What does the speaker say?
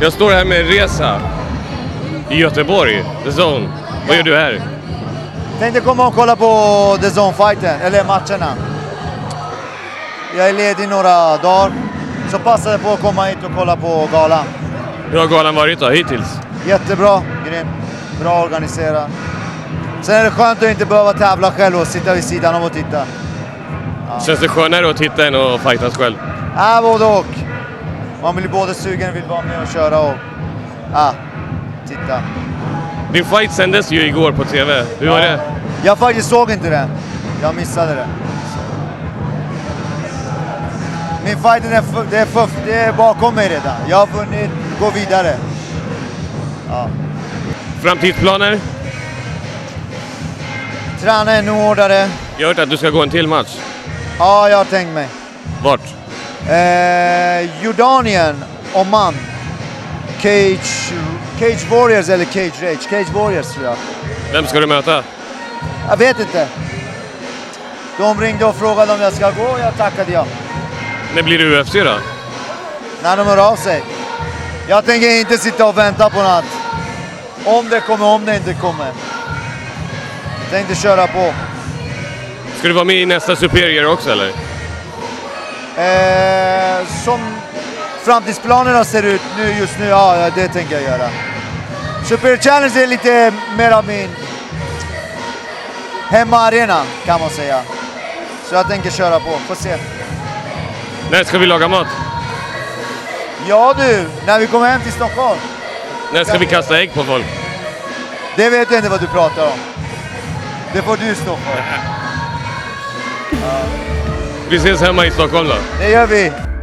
Jag står här med Reza i Göteborg, The Zone. Vad gör du här? Tänkte komma och kolla på The Zone-fighten, eller matcherna. Jag är ledig några dagar, så passade på att komma hit och kolla på galan. Hur har galan varit då, hittills? Jättebra, grym, bra organiserad. Sen är det skönt att inte behöva tävla själv och sitta vid sidan om och titta. Ja. Känns det skönare att titta än att fightas själv? Ja, både och. Man blir både sugen och vill vara med och köra och titta. Din fight sändes ju igår på TV. Hur var det? Jag faktiskt såg inte det. Jag missade det. Min fight det är bakom mig redan. Jag har vunnit, gå vidare. Ja. Framtidsplaner? Träna ännu hårdare. Jag har hört att du ska gå en till match. Ja, jag har tänkt mig. Vart? Jordanien, Oman. Cage Warriors eller Cage Rage. Cage Warriors tror jag. Vem ska du möta? Jag vet inte. De ringde och frågade om jag ska gå och jag tackade ja. När blir det UFC då? När de hör av sig. Jag tänker inte sitta och vänta på något. Om det kommer, om det inte kommer. Jag tänkte köra på. Ska du vara med i nästa Superior också eller? Som framtidsplanerna ser ut just nu, ja det tänker jag göra. Super Challenge är lite mer av min hemmaarena kan man säga. Så jag tänker köra på, får se. När ska vi laga mat? Ja du, när vi kommer hem till Stockholm. När ska vi kasta ägg på folk? Det vet jag inte vad du pratar om. Det får du stå för. Vi ses hemma i Stockholm då. Det gör vi.